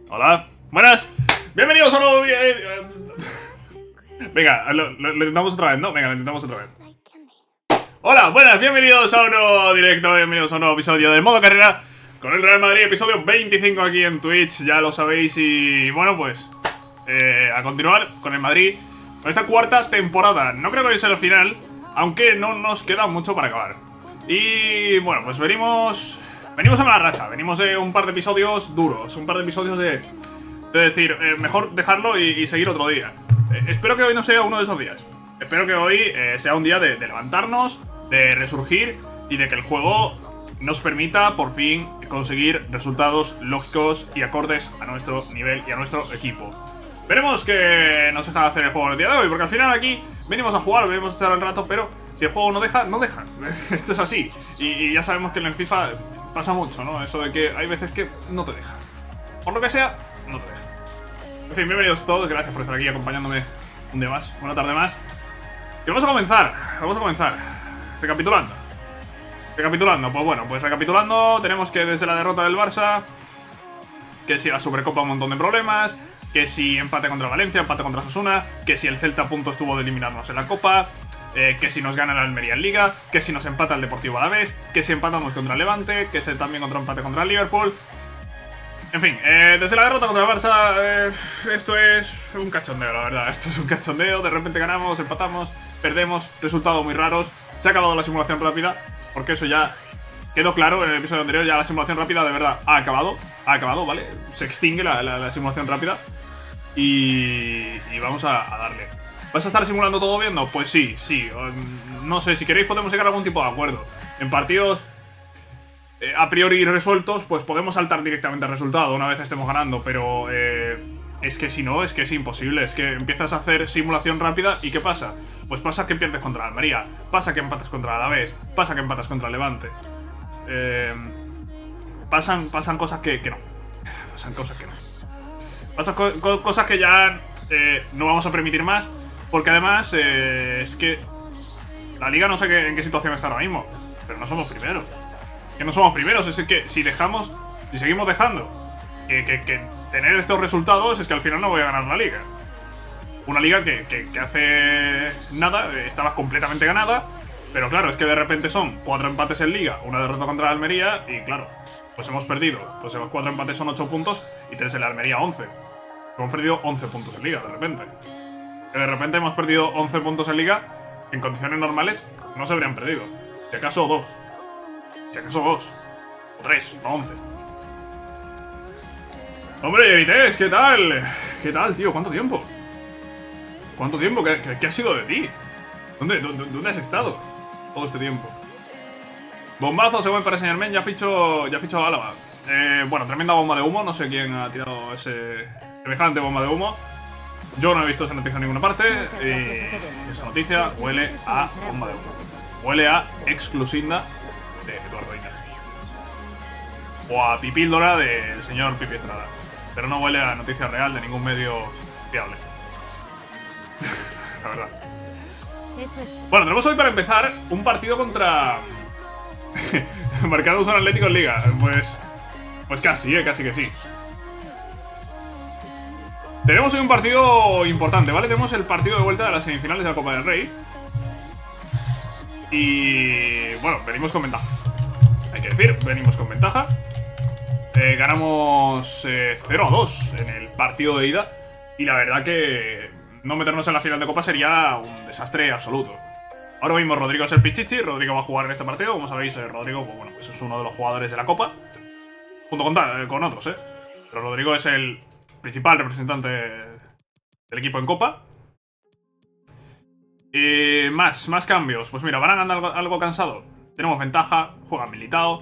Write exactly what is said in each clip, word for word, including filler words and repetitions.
Hola, buenas, bienvenidos a un nuevo vídeo. Venga, lo, lo, lo intentamos otra vez, ¿no? Venga, lo intentamos otra vez. Hola, buenas, bienvenidos a un nuevo directo, bienvenidos a un nuevo episodio de Modo Carrera con el Real Madrid, episodio veinticinco aquí en Twitch, ya lo sabéis. Y bueno, pues eh, a continuar con el Madrid, con esta cuarta temporada. No creo que hoy sea el final, aunque no nos queda mucho para acabar. Y bueno, pues venimos... Venimos a mala racha, venimos de un par de episodios duros, un par de episodios de, de decir, eh, mejor dejarlo y, y seguir otro día. Eh, espero que hoy no sea uno de esos días. Espero que hoy eh, sea un día de, de levantarnos, de resurgir y de que el juego nos permita por fin conseguir resultados lógicos y acordes a nuestro nivel y a nuestro equipo. Veremos qué nos deja hacer el juego el día de hoy, porque al final aquí venimos a jugar, venimos a echar el rato, pero si el juego no deja, no deja. Esto es así. Y, y ya sabemos que en el FIFA pasa mucho, ¿no? Eso de que hay veces que no te deja. Por lo que sea, no te deja. En fin, bienvenidos todos, gracias por estar aquí acompañándome un día más, una tarde más. Y vamos a comenzar, vamos a comenzar. Recapitulando. Recapitulando, pues bueno, pues recapitulando, tenemos que desde la derrota del Barça, que si la Supercopa un montón de problemas, que si empate contra Valencia, empate contra Osasuna, que si el Celta a punto estuvo de eliminarnos en la Copa, eh, que si nos gana el Almería en Liga, que si nos empata el Deportivo Alavés, que si empatamos contra el Levante, que si también contra empate contra el Liverpool. En fin, eh, desde la derrota contra el Barça, eh, esto es un cachondeo, la verdad. Esto es un cachondeo, de repente ganamos, empatamos, perdemos, resultados muy raros. Se ha acabado la simulación rápida, porque eso ya quedó claro en el episodio anterior. Ya la simulación rápida de verdad ha acabado, ha acabado, ¿vale? Se extingue la, la, la simulación rápida. Y, y vamos a, a darle. ¿Vas a estar simulando todo viendo? Pues sí, sí. No sé, si queréis podemos llegar a algún tipo de acuerdo. En partidos eh, a priori resueltos, pues podemos saltar directamente al resultado una vez estemos ganando. Pero eh, es que si no, es que es imposible. Es que empiezas a hacer simulación rápida y ¿qué pasa? Pues pasa que pierdes contra la Almería, pasa que empatas contra el Alavés, pasa que empatas contra el Levante. Eh, pasan, pasan cosas que, que no. Pasan cosas que no. Pasan co co cosas que ya eh, no vamos a permitir más. Porque además eh, es que la liga no sé qué, en qué situación está ahora mismo, pero no somos primeros. Que no somos primeros, es que si dejamos, si seguimos dejando que, que, que tener estos resultados, es que al final no voy a ganar la liga. Una liga que, que, que hace nada eh, estaba completamente ganada, pero claro, es que de repente son cuatro empates en liga, una derrota contra la Almería y claro, pues hemos perdido. Pues esos cuatro empates son ocho puntos y tres en la Almería once. Hemos perdido once puntos en liga de repente. Que de repente hemos perdido once puntos en liga, en condiciones normales no se habrían perdido. Si acaso dos. Si acaso dos. O tres, no once. Hombre, Vitesse, ¿qué tal? ¿Qué tal, tío? ¿Cuánto tiempo? ¿Cuánto tiempo? ¿Qué, qué, qué ha sido de ti? ¿Dónde, dónde, ¿Dónde has estado todo este tiempo? Bombazo, según para enseñarme, ya ficho, ya ficho a Álava. Eh, bueno, tremenda bomba de humo. No sé quién ha tirado ese semejante bomba de humo. Yo no he visto esa noticia en ninguna parte y esa noticia huele a bomba de humo. Huele a exclusinda de Eduardo Inga. O a pipíldora del señor Pipi Estrada. Pero no huele a noticia real de ningún medio fiable. La verdad. Bueno, tenemos hoy para empezar un partido contra... Marcados un Atlético en Liga. Pues... Pues casi, eh, casi que sí. Tenemos hoy un partido importante, ¿vale? Tenemos el partido de vuelta de las semifinales de la Copa del Rey. Y... bueno, venimos con ventaja. Hay que decir, venimos con ventaja. Eh, ganamos eh, cero a dos en el partido de ida. Y la verdad que no meternos en la final de Copa sería un desastre absoluto. Ahora mismo Rodrigo es el pichichi. Rodrigo va a jugar en este partido. Como sabéis, eh, Rodrigo pues, bueno, pues es uno de los jugadores de la Copa. Junto con, eh, con otros, ¿eh? Pero Rodrigo es el principal representante del equipo en Copa. Y más, más cambios. Pues mira, Varane anda algo, algo cansado. Tenemos ventaja, juega Militao.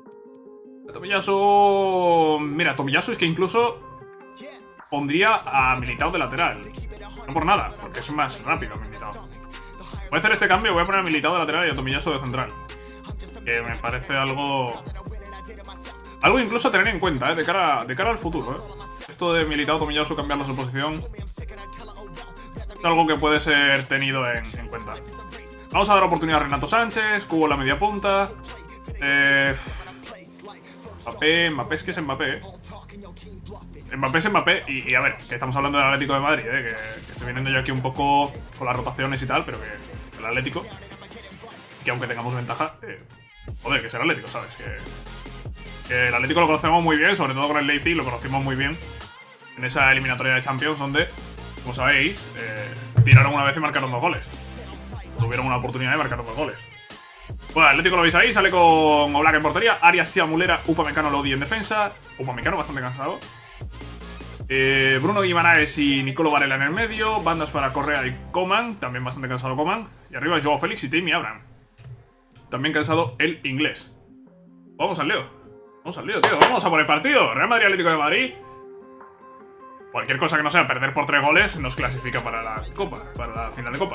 Tomiyasu... Mira, Tomiyasu es que incluso pondría a Militao de lateral. No por nada, porque es más rápido Militao. Voy a hacer este cambio, voy a poner a Militao de lateral y a Tomiyasu de central. Que me parece algo... Algo incluso a tener en cuenta, ¿eh? De cara, de cara al futuro, ¿eh? Esto de Militao, Tomiyasu, cambiarlos de posición es algo que puede ser tenido en, en cuenta. Vamos a dar oportunidad a Renato Sánchez, Cubo en la media punta. Eh, Mbappé, Mbappé es que es Mbappé, ¿eh? Mbappé es Mbappé y, y a ver, que estamos hablando del Atlético de Madrid, ¿eh? Que, que estoy viniendo yo aquí un poco con las rotaciones y tal, pero que el Atlético, que aunque tengamos ventaja, eh, joder, que es el Atlético, ¿sabes? Que, que el Atlético lo conocemos muy bien, sobre todo con el Leipzig lo conocimos muy bien en esa eliminatoria de Champions donde, como sabéis, eh, tiraron una vez y marcaron dos goles. Tuvieron una oportunidad de marcar dos goles. Bueno, el Atlético lo veis ahí, sale con Oblak en portería, Arias, Tía Mulera, Upamecano, Lodi en defensa. Upamecano bastante cansado. Eh, Bruno Guimaraes y Nicolo Varela en el medio. Bandas para Correa y Coman, también bastante cansado Coman. Y arriba Joao Félix y Tammy Abraham. También cansado el inglés. Vamos al lío. Vamos al lío, tío. Vamos a por el partido. Real Madrid, Atlético de Madrid. Cualquier cosa que no sea perder por tres goles nos clasifica para la Copa, para la final de Copa.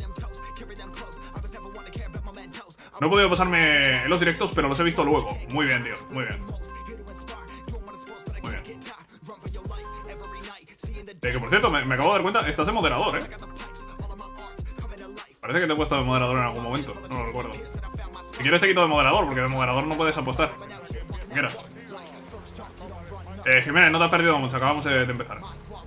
No he podido pasarme en los directos, pero los he visto luego. Muy bien, tío. Muy bien. Muy bien. Eh, que por cierto, me, me acabo de dar cuenta, estás de moderador, ¿eh? Parece que te he puesto de moderador en algún momento. No lo recuerdo. Si quieres te quito de moderador, porque de moderador no puedes apostar. Si quieras. Eh, Jiménez, no te has perdido mucho. Acabamos de, de empezar.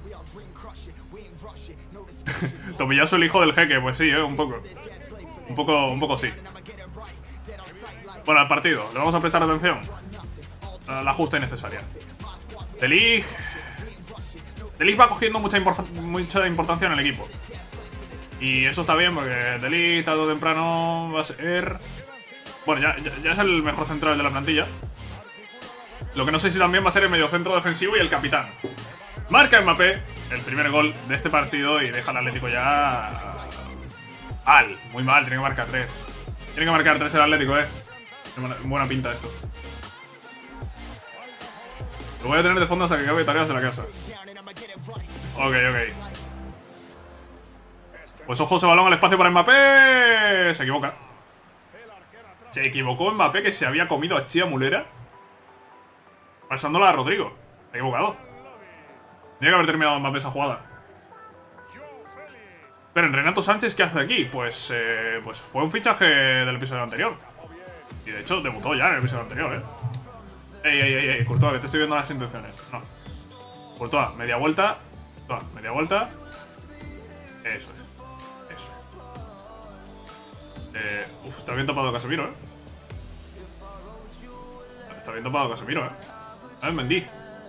Tomillazo el hijo del jeque. Pues sí, eh, un poco. Un poco, un poco sí. Bueno, al partido, le vamos a prestar atención. La justa y necesaria. De Ligt. De Ligt va cogiendo mucha, import mucha importancia en el equipo. Y eso está bien porque De Ligt tarde o temprano va a ser... Bueno, ya, ya, ya es el mejor central de la plantilla. Lo que no sé si también va a ser el mediocentro defensivo y el capitán. Marca Mbappé el primer gol de este partido y deja al Atlético ya... Mal, muy mal, tiene que marcar tres. Tiene que marcar tres el Atlético, eh. Tiene buena pinta esto. Lo voy a tener de fondo hasta que acabe tareas de la casa. Ok, ok. Pues ojo, ese balón al espacio para Mbappé. Se equivoca. Se equivocó Mbappé, que se había comido a Tía Mulera, pasándola a Rodrigo. Se ha equivocado. Tiene que haber terminado Mbappé esa jugada. Pero en Renato Sánchez, ¿qué hace aquí? Pues, eh, pues fue un fichaje del episodio anterior. Y de hecho debutó ya en el episodio anterior, eh. Ey, ey, ey, ey, Courtois, que te estoy viendo las intenciones. No. Courtois, media vuelta. Courtois, media vuelta. Eso es. Eso. Eh, uf, está bien tapado Casemiro, eh. Está bien tapado Casemiro, eh. A ver, Mendy.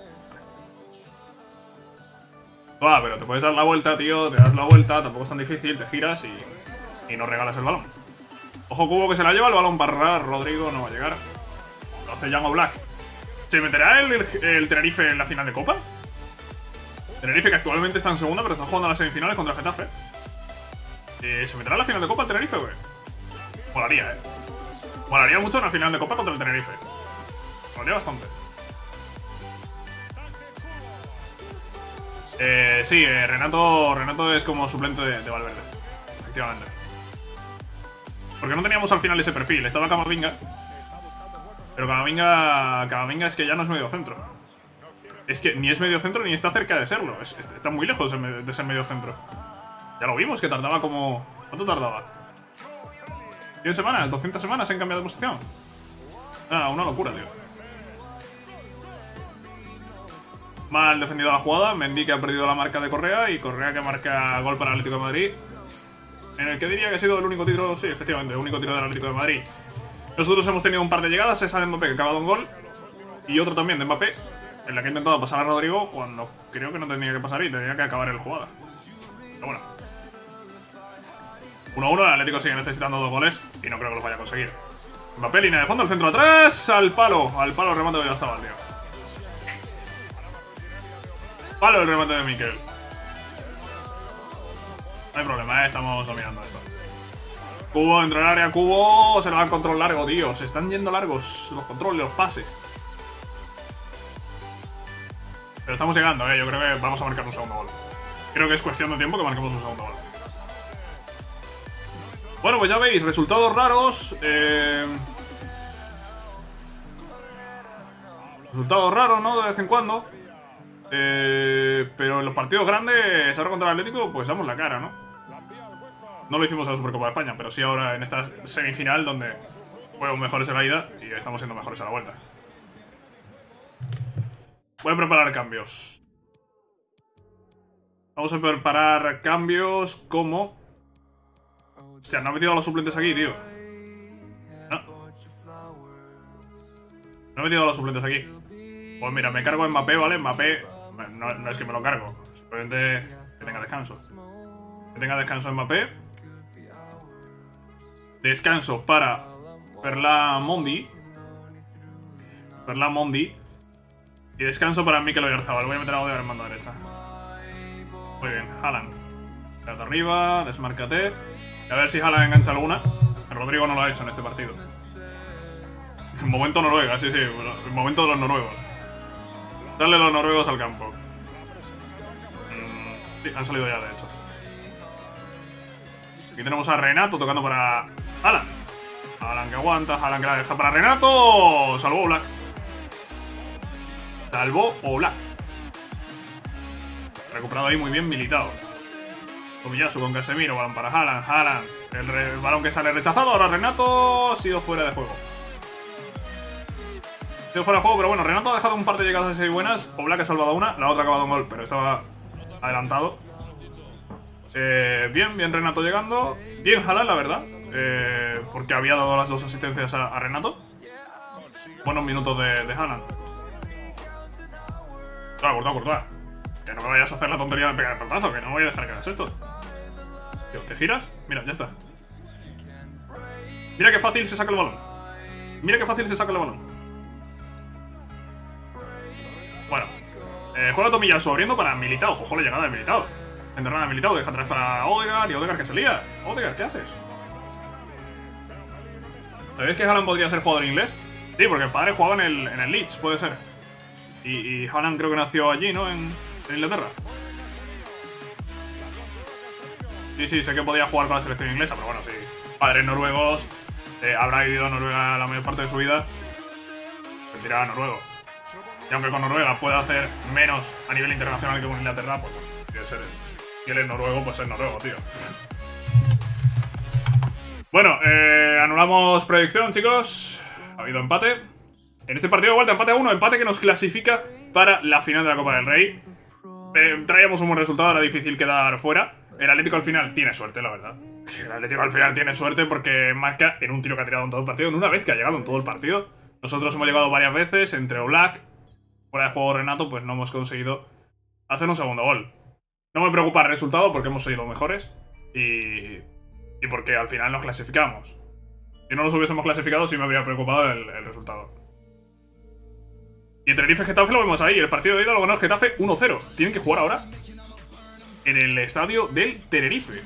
Ah, pero te puedes dar la vuelta, tío. Te das la vuelta, tampoco es tan difícil. Te giras y, y no regalas el balón. Ojo, Cubo que se la lleva. El balón para Rodrigo, no va a llegar. Lo hace Jan Oblak. ¿Se meterá el, el, el Tenerife en la final de Copa? Tenerife que actualmente está en segunda, pero está jugando a las semifinales contra el Getafe. Eh, ¿Se meterá en la final de Copa el Tenerife, güey? Molaría, eh. Molaría mucho una final de Copa contra el Tenerife. Molaría bastante. Eh, sí, eh, Renato, Renato es como suplente de, de Valverde. Efectivamente. Porque no teníamos al final ese perfil. Estaba Camavinga. Pero Camavinga, Camavinga es que ya no es medio centro. Es que ni es medio centro ni está cerca de serlo. Es, es, está muy lejos de, de ser medio centro. Ya lo vimos, que tardaba como... ¿Cuánto tardaba? ¿cien semanas? ¿doscientas semanas en cambiar de posición? Ah, una locura, tío. Mal defendido la jugada. Mendy que ha perdido la marca de Correa. Y Correa que marca gol para el Atlético de Madrid. En el que diría que ha sido el único tiro... Sí, efectivamente, el único tiro del Atlético de Madrid. Nosotros hemos tenido un par de llegadas. Esa de Mbappé que ha acabado un gol. Y otro también de Mbappé, en la que ha intentado pasar a Rodrigo cuando creo que no tenía que pasar y tenía que acabar el jugada. Pero bueno. uno a uno, el Atlético sigue necesitando dos goles y no creo que los vaya a conseguir. Mbappé, línea de fondo, el centro atrás, al palo. Al palo el remate de Oyarzabal, tío. Palo el remate de Mikel. No hay problema, ¿eh? Estamos dominando esto. Cubo dentro del área, Cubo. Se le va el control largo, tío. Se están yendo largos los controles, los pases. Pero estamos llegando, ¿eh? Yo creo que vamos a marcar un segundo gol. Creo que es cuestión de tiempo que marquemos un segundo gol. Bueno, pues ya veis, resultados raros. Eh... Resultados raros, ¿no? De vez en cuando. Eh... Pero en los partidos grandes, ahora contra el Atlético, pues damos la cara, ¿no? No lo hicimos en la Supercopa de España, pero sí ahora en esta semifinal donde fueron mejores en la ida y estamos siendo mejores a la vuelta. Voy a preparar cambios. Vamos a preparar cambios como... Hostia, no he metido a los suplentes aquí, tío. No. No he metido a los suplentes aquí. Pues mira, me cargo en Mbappé, ¿vale? Mbappé... No, no es que me lo cargo. Simplemente que tenga descanso. Que tenga descanso en Mbappé. Descanso para Ferland Mendy. Ferland Mendy. Y descanso para Mikel Oyarzabal. Voy a meter a Odegaard en banda derecha. Muy bien, Haaland. Quédate arriba, desmárcate. A ver si Haaland engancha alguna. El Rodrigo no lo ha hecho en este partido. En momento Noruega, sí, sí. En momento de los noruegos. Darle los noruegos al campo. Mm, sí, han salido ya, de hecho. Aquí tenemos a Renato tocando para Haaland. Haaland que aguanta, Haaland que la deja para Renato. Salvó Oblak. Salvó Oblak. Recuperado ahí muy bien Militao. Tomiyasu con Casemiro, balón para Haaland, Haaland. El, re, el balón que sale rechazado, ahora Renato ha sido fuera de juego. Ha sido fuera de juego, pero bueno, Renato ha dejado un par de llegadas así buenas. Oblak ha salvado una, la otra ha acabado un gol, pero estaba adelantado. Eh, bien, bien Renato llegando. Bien Haaland, la verdad. Eh, porque había dado las dos asistencias a, a Renato. Buenos minutos de, de Haaland. Claro, cortado, cortado. Que no me vayas a hacer la tontería de pegar el pelotazo, que no voy a dejar que hagas esto. Tío, ¿te giras? Mira, ya está. Mira qué fácil se saca el balón. Mira qué fácil se saca el balón. Bueno, eh, juega Tomiyasu abriendo para Militao. Ojo la llegada de Militao. Enterrada de Militao, deja atrás para Odegaard. Y Odegaard que se lía. Odegaard, ¿qué haces? ¿Sabéis que Haaland podría ser jugador inglés? Sí, porque el padre jugaba en el, en el Leeds, puede ser. Y, y Haaland creo que nació allí, ¿no? En, en Inglaterra. Sí, sí, sé que podía jugar con la selección inglesa, pero bueno, sí. Padres noruegos, eh, habrá vivido en Noruega la mayor parte de su vida. Se tirará noruego. Y aunque con Noruega pueda hacer menos a nivel internacional que con Inglaterra, pues bueno, si, si él es noruego, pues es noruego, tío. Bueno, eh, anulamos predicción, chicos. Ha habido empate. En este partido de vuelta, empate a uno, empate que nos clasifica para la final de la Copa del Rey. Eh, traíamos un buen resultado, era difícil quedar fuera. El Atlético al final tiene suerte, la verdad. El Atlético al final tiene suerte porque marca en un tiro que ha tirado en todo el partido, en una vez que ha llegado en todo el partido. Nosotros hemos llegado varias veces, entre Oblak, fuera de juego Renato, pues no hemos conseguido hacer un segundo gol. No me preocupa el resultado porque hemos sido mejores y, y porque al final nos clasificamos. Si no nos hubiésemos clasificado sí me habría preocupado el, el resultado. Y el Tenerife-Getafe lo vemos ahí. El partido de ida lo ganó el Getafe uno cero. Tienen que jugar ahora en el estadio del Tenerife.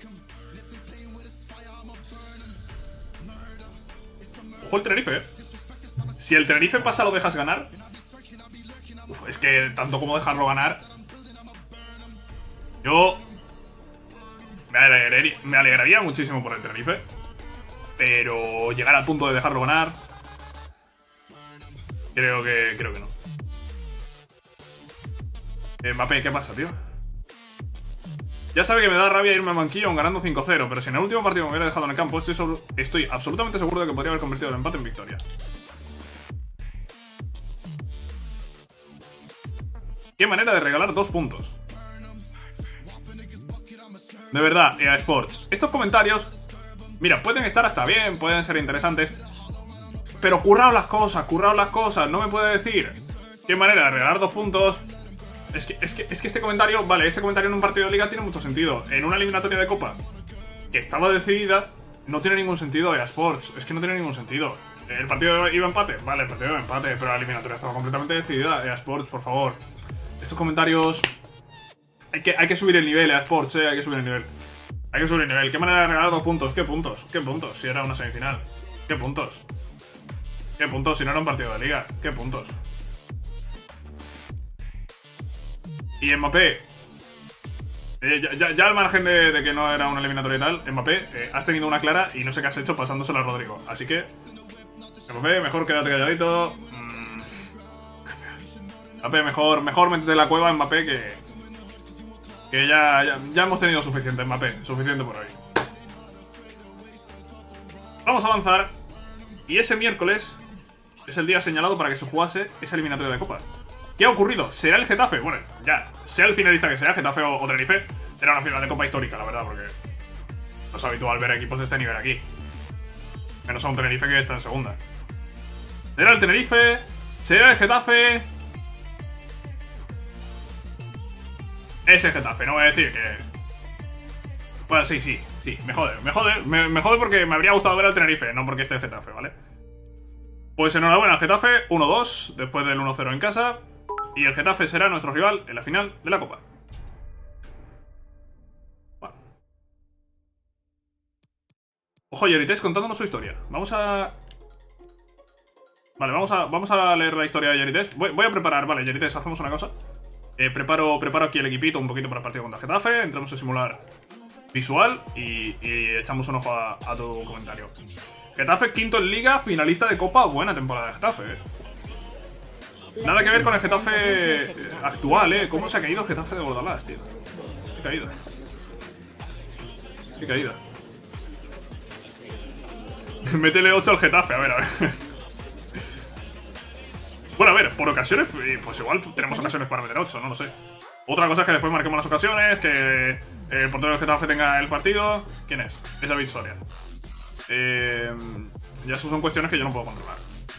Ojo el Tenerife, ¿eh? Si el Tenerife pasa lo dejas ganar. Uf, es que tanto como dejarlo ganar. Yo me alegraría, me alegraría muchísimo por el Tenerife. Pero llegar al punto de dejarlo ganar, Creo que, creo que no. Eh, Mbappé, ¿qué pasa, tío? Ya sabe que me da rabia irme a banquillo aún ganando cinco cero, pero si en el último partido me hubiera dejado en el campo, estoy, sobre, estoy absolutamente seguro de que podría haber convertido el empate en victoria. Qué manera de regalar dos puntos. De verdad, E A Sports. Estos comentarios, mira, pueden estar hasta bien, pueden ser interesantes, pero curraos las cosas, curraos las cosas. No me puede decir qué manera de regalar dos puntos. Es que, es, que, es que este comentario, vale, este comentario en un partido de liga tiene mucho sentido. En una eliminatoria de Copa que estaba decidida, no tiene ningún sentido E A Sports. Es que no tiene ningún sentido. ¿El partido iba a empate? Vale, el partido iba a empate, pero la eliminatoria estaba completamente decidida. E A Sports, por favor. Estos comentarios... Hay que, hay que subir el nivel, E A Sports, eh, hay que subir el nivel. Hay que subir el nivel. ¿Qué manera de regalar dos puntos? ¿Qué puntos? ¿Qué puntos? Si era una semifinal. ¿Qué puntos? ¿Qué puntos? Si no era un partido de liga. ¿Qué puntos? Y Mbappé, eh, ya, ya, ya al margen de, de que no era una eliminatoria y tal, Mbappé, eh, has tenido una clara y no sé qué has hecho pasándosela a Rodrigo. Así que, Mbappé, mejor quédate calladito. Mm. Mbappé, mejor, mejor métete en la cueva, Mbappé, que, que ya, ya, ya hemos tenido suficiente, Mbappé. Suficiente por hoy. Vamos a avanzar. Y ese miércoles es el día señalado para que se jugase esa eliminatoria de Copa. ¿Qué ha ocurrido? ¿Será el Getafe? Bueno, ya, sea el finalista que sea, Getafe o, o Tenerife, será una final de Copa histórica, la verdad, porque no es habitual ver equipos de este nivel aquí. Menos a un Tenerife que está en segunda. ¿Será el Tenerife? ¿Será el Getafe? Es el Getafe, no voy a decir que... Bueno, sí, sí, sí, me jode, me jode, me, me jode porque me habría gustado ver al Tenerife, no porque esté el Getafe, ¿vale? Pues enhorabuena al Getafe, uno dos, después del uno cero en casa. Y el Getafe será nuestro rival en la final de la Copa. Bueno. Ojo, Yerites contándonos su historia. Vamos a... Vale, vamos a, vamos a leer la historia de Yerites. Voy, voy a preparar, vale, Yerites, hacemos una cosa. Eh, preparo, preparo aquí el equipito un poquito para el partido contra el Getafe. Entramos a simular visual y, y echamos un ojo a, a tu comentario. Getafe quinto en Liga, finalista de Copa. Buena temporada de Getafe, eh. Nada que ver con el Getafe actual, eh. ¿Cómo se ha caído el Getafe de Bordalás, tío? Qué caída. Qué caída. Métele ocho al Getafe, a ver, a ver. Bueno, a ver, por ocasiones, pues igual tenemos ocasiones para meter ocho, no lo sé. Otra cosa es que después marquemos las ocasiones, que el portero del Getafe tenga el partido. ¿Quién es? Es David Soria. Eh, ya eso son cuestiones que yo no puedo controlar.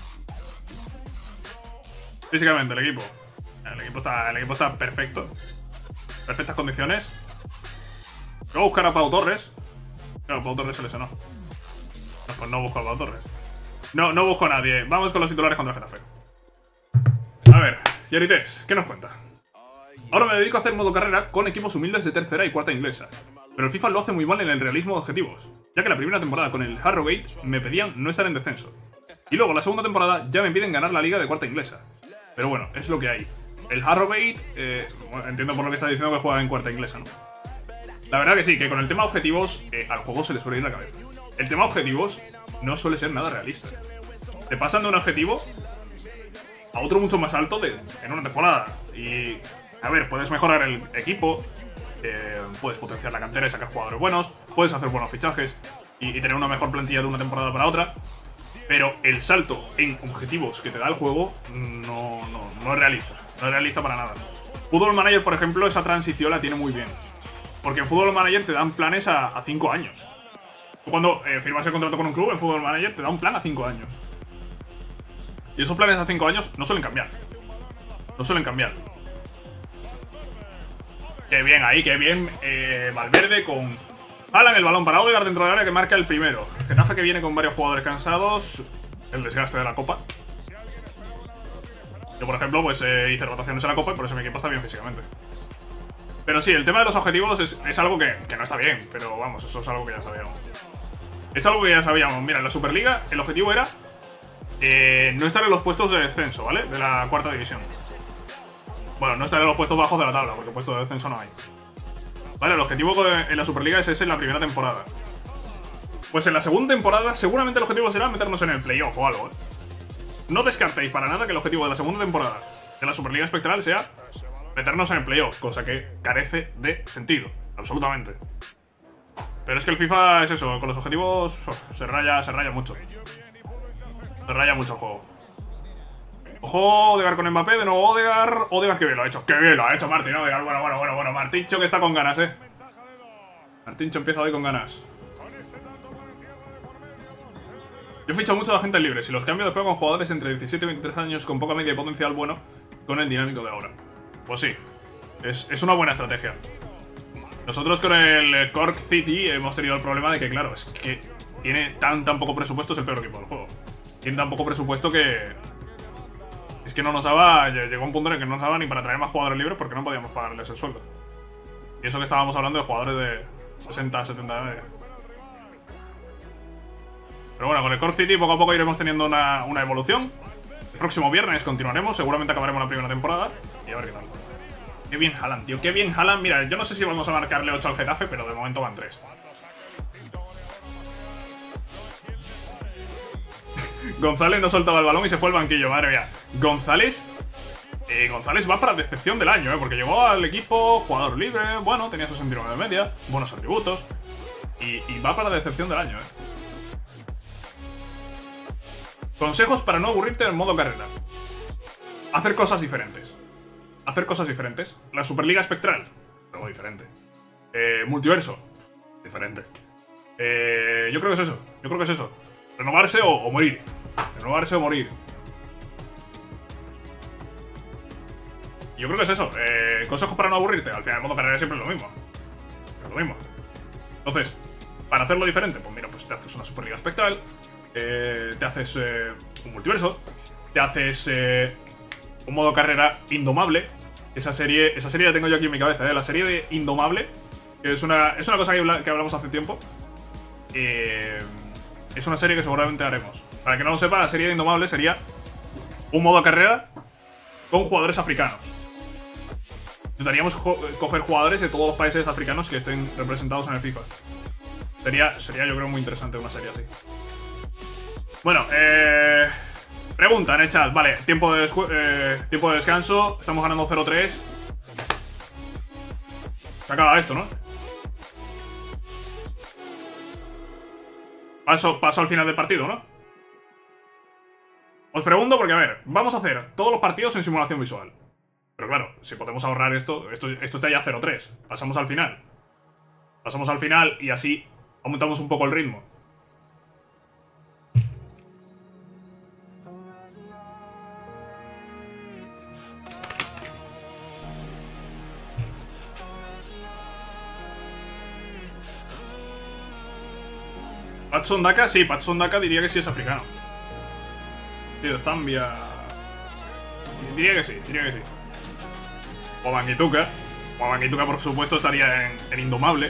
Físicamente, el equipo. El equipo está, el equipo está perfecto. Perfectas condiciones. Voy a buscar a Pau Torres. Claro, Pau Torres se lesionó. No, pues no busco a Pau Torres. No, no busco a nadie. Vamos con los titulares contra el Getafe. A ver, Yerites, ¿qué nos cuenta? Ahora me dedico a hacer modo carrera con equipos humildes de tercera y cuarta inglesa. Pero el FIFA lo hace muy mal en el realismo de objetivos, ya que la primera temporada con el Harrogate me pedían no estar en descenso. Y luego la segunda temporada ya me piden ganar la liga de cuarta inglesa. Pero bueno, es lo que hay. El Harrogate, eh, bueno, entiendo por lo que está diciendo que juega en cuarta inglesa, ¿no? La verdad que sí, que con el tema objetivos eh, al juego se le suele ir la cabeza. El tema objetivos no suele ser nada realista. Te pasan de un objetivo a otro mucho más alto de, en una temporada. Y, a ver, puedes mejorar el equipo, eh, puedes potenciar la cantera y sacar jugadores buenos, puedes hacer buenos fichajes y, y tener una mejor plantilla de una temporada para otra. Pero el salto en objetivos que te da el juego no, no, no es realista. No es realista para nada. Football Manager, por ejemplo, esa transición la tiene muy bien. Porque en Football Manager te dan planes a cinco años. Cuando eh, firmas el contrato con un club, en Football Manager te da un plan a cinco años. Y esos planes a cinco años no suelen cambiar. No suelen cambiar. Qué bien ahí, qué bien eh, Valverde con Haaland, el balón para Odegaard dentro del área que marca el primero. Getafe que viene con varios jugadores cansados. El desgaste de la Copa. Yo, por ejemplo, pues eh, hice rotaciones en la Copa y por eso mi equipo está bien físicamente. Pero sí, el tema de los objetivos es, es algo que, que no está bien. Pero vamos, eso es algo que ya sabíamos. Es algo que ya sabíamos. Mira, en la Superliga el objetivo era eh, no estar en los puestos de descenso, ¿vale? De la cuarta división. Bueno, no estar en los puestos bajos de la tabla, porque puestos de descenso no hay. Vale, el objetivo en la Superliga es ese en la primera temporada. Pues en la segunda temporada seguramente el objetivo será meternos en el playoff o algo, ¿eh? No descartéis para nada que el objetivo de la segunda temporada de la Superliga Espectral sea meternos en el playoff, cosa que carece de sentido, absolutamente. Pero es que el FIFA es eso, con los objetivos uf, se raya, se raya mucho. Se raya mucho el juego. Ojo, Odegaard con Mbappé, de nuevo Odegaard. Odegaard que bien lo ha hecho, que bien lo ha hecho Martín Odegaard. Bueno, bueno, bueno, bueno, Martincho que está con ganas, eh. Martincho empieza hoy con ganas. Yo he fichado mucho a la gente libre. Si los cambio después con jugadores entre diecisiete y veintitrés años con poca media y potencial bueno, con el dinámico de ahora. Pues sí, es, es una buena estrategia. Nosotros con el Cork City hemos tenido el problema de que, claro, es que tiene tan tan poco presupuesto, es el peor equipo del juego. Tiene tan poco presupuesto que... Es que no nos daba... Llegó un punto en el que no nos daba ni para traer más jugadores libres porque no podíamos pagarles el sueldo. Y eso que estábamos hablando de jugadores de sesenta, setenta de media. Pero bueno, con el Cork City poco a poco iremos teniendo una, una evolución. El próximo viernes continuaremos, seguramente acabaremos la primera temporada. Y a ver qué tal. Qué bien Haaland, tío, qué bien Haaland. Mira, yo no sé si vamos a marcarle ocho al Getafe, pero de momento van tres. González no soltaba el balón y se fue al banquillo, madre mía. González... Eh, González va para decepción del año, eh, porque llegó al equipo, jugador libre, bueno, tenía sesenta y nueve de media, buenos atributos. Y, y va para decepción del año, eh. Consejos para no aburrirte en modo carrera. Hacer cosas diferentes. hacer cosas diferentes. La Superliga Espectral, algo diferente. Eh, multiverso, diferente. Eh, yo creo que es eso, yo creo que es eso. Renovarse o, o morir. Renovarse o morir. Yo creo que es eso. Eh, consejos para no aburrirte. Al final el modo carrera siempre es lo mismo. Es lo mismo. Entonces, para hacerlo diferente, pues mira, pues te haces una Superliga Espectral. Eh, te haces eh, un multiverso. Te haces eh, un modo carrera indomable. Esa serie, esa serie la tengo yo aquí en mi cabeza, ¿eh? La serie de Indomable. Que es una, es una cosa que, que hablamos hace tiempo. Eh, es una serie que seguramente haremos. Para que no lo sepa, la serie de Indomable sería un modo carrera con jugadores africanos. Intentaríamos coger jugadores de todos los países africanos que estén representados en el FIFA. Sería, sería yo creo muy interesante una serie así. Bueno, eh... pregunta en el chat. Vale, tiempo de, eh, tiempo de descanso. Estamos ganando cero tres. Se acaba esto, ¿no? Paso, paso al final del partido, ¿no? Os pregunto porque, a ver, vamos a hacer todos los partidos en simulación visual. Pero claro, si podemos ahorrar esto, esto, esto está ya cero tres. Pasamos al final. Pasamos al final y así aumentamos un poco el ritmo. Patson Daka, sí, Patson Daka diría que sí es africano. Sí, de Zambia. Diría que sí, diría que sí. Wabangituka. Wabangituka, por supuesto, estaría en, en Indomable.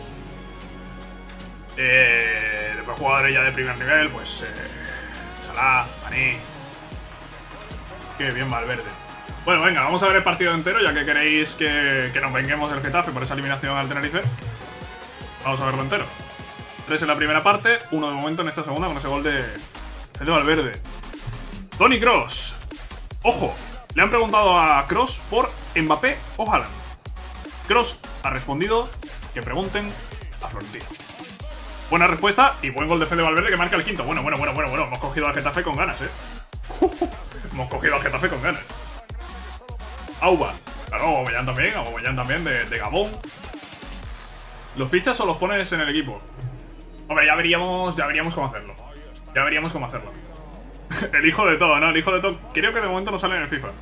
Eh, después jugadores ya de primer nivel, pues... Eh, Salah, Mané. Qué bien Valverde. Bueno, venga, vamos a ver el partido entero, ya que queréis que, que nos venguemos del Getafe por esa eliminación al Tenerife. Vamos a verlo entero. tres en la primera parte, uno de momento en esta segunda con ese gol de Fede Valverde. Toni Kroos. Ojo, le han preguntado a Kroos por Mbappé o Haaland. Kroos ha respondido que pregunten a Florentino. Buena respuesta y buen gol de Fede Valverde que marca el quinto. Bueno, bueno, bueno, bueno, bueno. Hemos cogido al Getafe con ganas, eh. Hemos cogido al Getafe con ganas. Auba. Claro, Aubameyang también, Aubameyang también de, de Gabón. ¿Los fichas o los pones en el equipo? Hombre, ya veríamos, ya veríamos cómo hacerlo. Ya veríamos cómo hacerlo. El hijo de todo, ¿no? El hijo de todo. Creo que de momento no sale en el FIFA.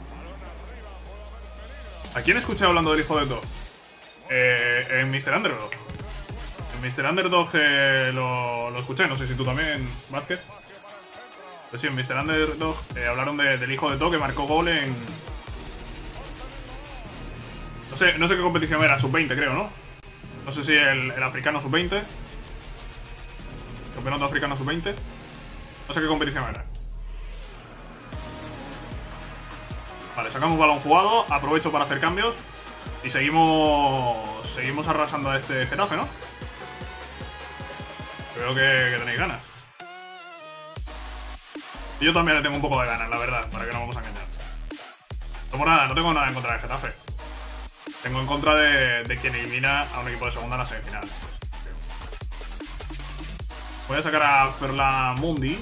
¿A quién escuché hablando del hijo de todo? Eh, en mister Underdog. En mister Underdog eh, lo, lo escuché. No sé si tú también, Vázquez. Pero sí, en mister Underdog eh, hablaron de, del hijo de todo que marcó gol en... No sé, no sé qué competición era, sub veinte creo, ¿no? No sé si el, el africano sub veinte. Campeonato africano sub veinte. No sé qué competición era. Vale, sacamos balón jugado. Aprovecho para hacer cambios. Y seguimos Seguimos arrasando a este Getafe, ¿no? Creo que, que tenéis ganas. Y yo también le tengo un poco de ganas, la verdad. Para que no vamos a engañar. No por nada, no tengo nada en contra del Getafe. Tengo en contra de, de quien elimina a un equipo de segunda en la semifinal. Voy a sacar a Ferland-Mundi.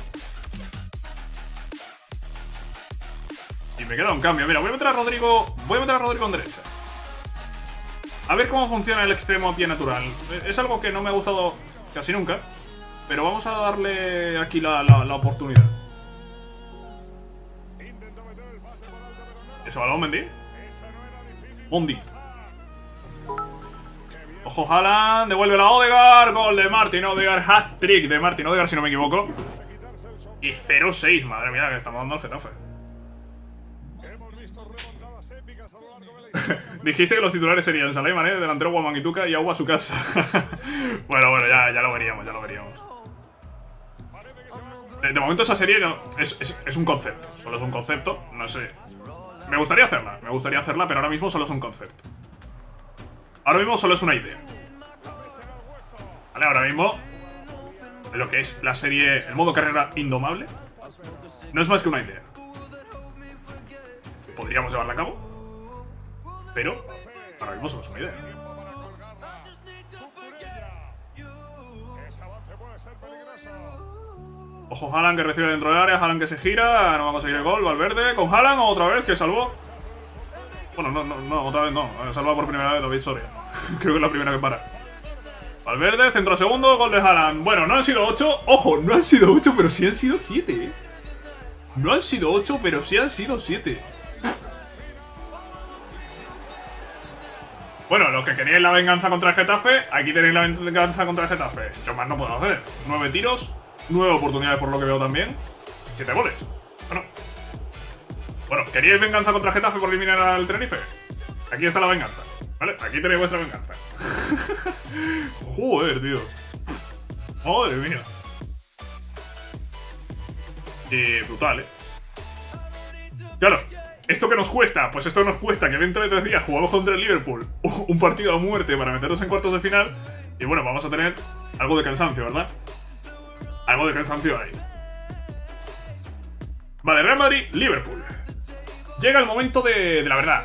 Y me queda un cambio. Mira, voy a meter a Rodrigo. Voy a meter a Rodrigo en derecha. A ver cómo funciona el extremo a pie natural. Es algo que no me ha gustado casi nunca. Pero vamos a darle aquí la, la, la oportunidad. ¿Ese balón, Mendy? Mundi. Ojo, Haaland, devuelve la Odegaard. Gol de Martin Odegaard, hat-trick de Martin Odegaard, si no me equivoco. Y cero seis, madre mía, que le estamos dando al Getafe. Dijiste que los titulares serían Salah y Mané, delantero Wabangituka y Auba a su casa. Bueno, bueno, ya, ya lo veríamos, ya lo veríamos. De, de momento esa serie no, es, es, es un concepto, solo es un concepto, no sé. Me gustaría hacerla, me gustaría hacerla, pero ahora mismo solo es un concepto. Ahora mismo solo es una idea. Vale, ahora mismo lo que es la serie, el modo carrera indomable, no es más que una idea. Podríamos llevarla a cabo, pero ahora mismo solo es una idea. Ojo, Haaland que recibe dentro del área, Haaland que se gira, no va a conseguir el gol, Valverde con Haaland otra vez que salvó. Bueno, no, no, no, otra vez no. Salva por primera vez David Soria. Creo que es la primera que para. Valverde, centro segundo, gol de Haaland. Bueno, no han sido ocho. Ojo, no han sido ocho, pero sí han sido siete, ¿eh? No han sido ocho, pero sí han sido siete. Bueno, los que queríais la venganza contra el Getafe, aquí tenéis la venganza contra el Getafe. Yo más no puedo hacer. Nueve tiros, nueve oportunidades por lo que veo también. Siete goles. Bueno. Bueno, ¿queríais venganza contra el Getafe por eliminar al Tenerife? Aquí está la venganza, ¿vale? Aquí tenéis vuestra venganza. Joder, tío. Madre mía. Y brutal, ¿eh? Claro. ¿Esto qué nos cuesta? Pues esto nos cuesta que dentro de tres días jugamos contra el Liverpool un partido a muerte para meternos en cuartos de final. Y bueno, vamos a tener algo de cansancio, ¿verdad? Algo de cansancio ahí. Vale, Real Madrid, Liverpool. Llega el momento de, de la verdad.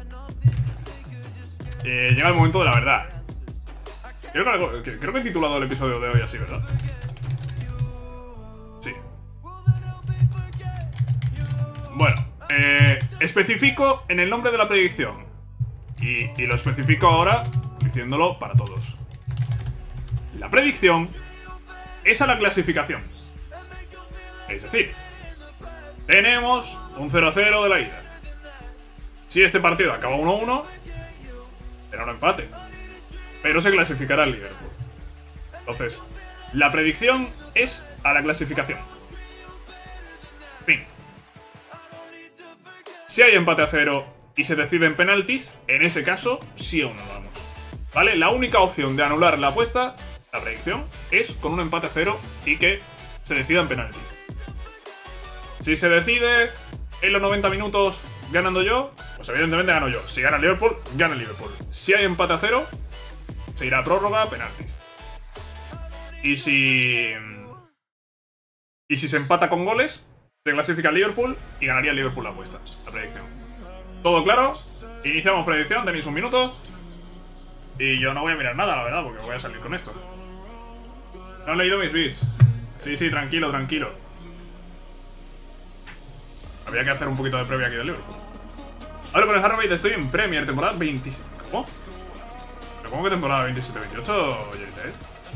Eh, llega el momento de la verdad. Creo que, creo que he titulado el episodio de hoy así, ¿verdad? Sí. Bueno. Eh, especifico en el nombre de la predicción y, y lo especifico ahora diciéndolo para todos. La predicción es a la clasificación. Es decir, tenemos un cero cero de la ida. Si este partido acaba uno uno, será un empate, pero se clasificará el Liverpool. Entonces, la predicción es a la clasificación. Fin. Si hay empate a cero y se decide en penaltis, en ese caso sí o no vamos. ¿Vale? La única opción de anular la apuesta, la predicción, es con un empate a cero y que se decida en penaltis. Si se decide en los noventa minutos ganando yo, pues evidentemente gano yo. Si gana el Liverpool, gana el Liverpool. Si hay empate a cero, se irá a prórroga a penaltis. Y si... Y si se empata con goles, se clasifica el Liverpool y ganaría el Liverpool la apuesta, la predicción. ¿Todo claro? Iniciamos predicción, tenéis un minuto. Y yo no voy a mirar nada, la verdad, porque voy a salir con esto. No han leído mis beats. Sí, sí, tranquilo, tranquilo. Había que hacer un poquito de previa aquí del Liverpool. Ahora con el Harvard estoy en Premier, temporada veintiséis. ¿Cómo? ¿Pero cómo que temporada veintisiete veintiocho, Jerry?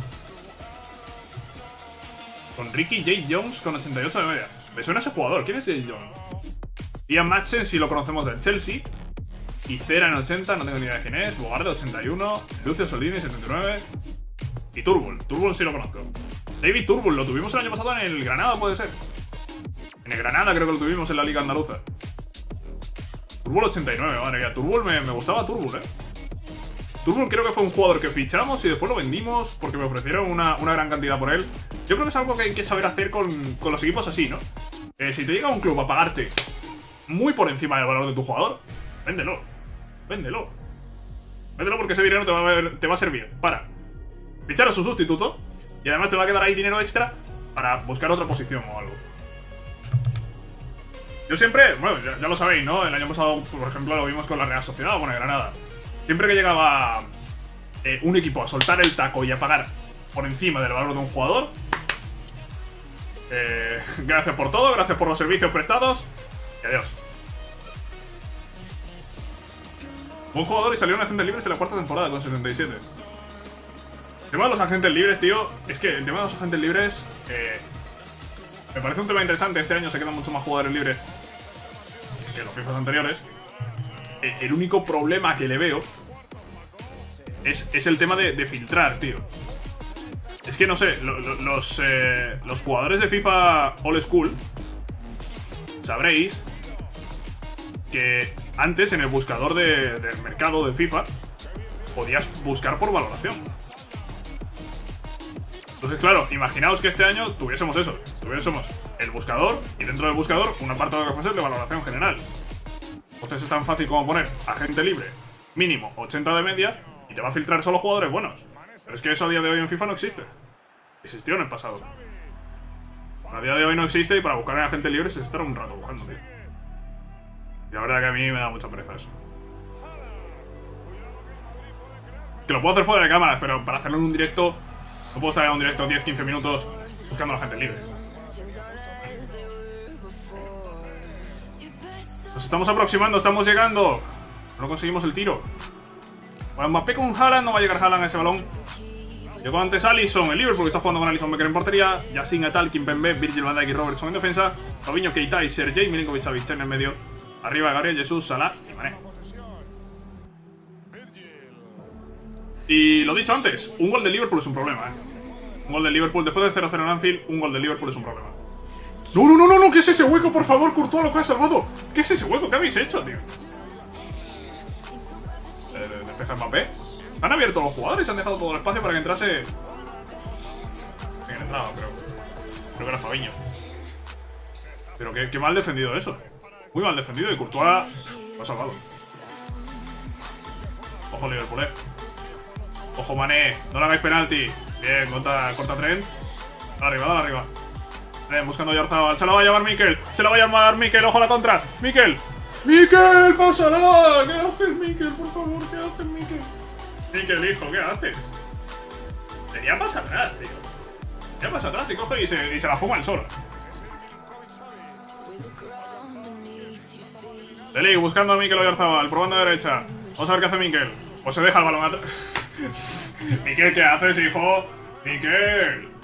Con Ricky J. Jones con ochenta y ocho de media. Me suena ese jugador. ¿Quién es J. Jones? Ian Madsen, si lo conocemos del Chelsea. Y Cera en ochenta, no tengo ni idea de quién es. Bogarde ochenta y uno. Lucio Soldini setenta y nueve. Y Turbul. Turbul sí lo conozco. David Turbul, lo tuvimos el año pasado en el Granada, puede ser. En el Granada creo que lo tuvimos en la Liga Andaluza. Turbul ochenta y nueve, madre mía. Turbul, me, me gustaba Turbul, eh. Turbul creo que fue un jugador que fichamos y después lo vendimos porque me ofrecieron una, una gran cantidad por él. Yo creo que es algo que hay que saber hacer con, con los equipos así, ¿no? Eh, si te llega un club a pagarte muy por encima del valor de tu jugador, véndelo. Véndelo. Véndelo porque ese dinero te va a, ver, te va a servir para fichar a su sustituto y además te va a quedar ahí dinero extra para buscar otra posición o algo. Yo siempre, bueno, ya, ya lo sabéis, ¿no? El año pasado, por ejemplo, lo vimos con la Real Sociedad o con el Granada. Siempre que llegaba eh, un equipo a soltar el taco y a pagar por encima del valor de un jugador, eh, gracias por todo, gracias por los servicios prestados y adiós. Un jugador y salió un agente libre en la cuarta temporada con setenta y siete. El tema de los agentes libres, tío, es que el tema de los agentes libres eh, me parece un tema interesante. Este año se quedan mucho más jugadores libres que los FIFAs anteriores. El único problema que le veo es, es el tema de, de filtrar, tío. Es que no sé, lo, lo, los, eh, los jugadores de FIFA Old School sabréis que antes en el buscador de, del mercado de FIFA podías buscar por valoración. Entonces, claro, imaginaos que este año tuviésemos eso. Tuviésemos el buscador y dentro del buscador un apartado que fuese de valoración general. Entonces es tan fácil como poner agente libre mínimo ochenta de media y te va a filtrar solo jugadores buenos. Pero es que eso a día de hoy en FIFA no existe. Existió en el pasado. A día de hoy no existe y para buscar en agente libre se estará un rato buscando, tío. Y la verdad que a mí me da mucha pereza eso. Que lo puedo hacer fuera de cámaras, pero para hacerlo en un directo no puedo estar en un directo diez a quince minutos buscando a la gente libre. Nos estamos aproximando, estamos llegando. No conseguimos el tiro. Bueno, Mbappé con Haaland. No va a llegar Haaland a ese balón. Llegó antes Alisson. El Liverpool está jugando con Alisson Becker en portería. Yacine Atal, Kimpembe, Virgil van Dijk y Robertson en defensa. Fabinho, Keita y Sergei Milinkovic-Savic en el medio. Arriba Gabriel Jesús, Salah y Mané. Y lo dicho antes, un gol del Liverpool es un problema, ¿eh? Un gol del Liverpool después del cero cero en Anfield, un gol del Liverpool es un problema. No, no, no, no, no, ¿qué es ese hueco, por favor, Courtois, lo que has salvado? ¿Qué es ese hueco? ¿Qué habéis hecho, tío? Eh, despeja Mbappé. Han abierto los jugadores, han dejado todo el espacio para que entrase. Sí, han entrado, creo. Creo que era Fabinho. Pero qué, qué mal defendido eso. Muy mal defendido y Courtois lo ha salvado. Ojo Liverpool, eh. Ojo Mané, no le hagáis penalti. Bien, corta, corta Trent. Dale arriba, dale arriba. Trent buscando a Oyarzabal. Se la va a llevar Mikel. Se la va a llamar Mikel. Ojo a la contra. Mikel. Mikel, pásala. ¿Qué haces, Mikel? Por favor, ¿qué haces, Mikel? Mikel, hijo, ¿qué haces? Tenía pasa atrás, tío. Tenía pasa atrás y coge y se, y se la fuma el solo. Deli buscando a Mikel Oyarzabal. Probando a derecha. Vamos a ver qué hace Mikel. O se deja el balón atrás. Mikel, ¿qué haces, hijo? Mikel.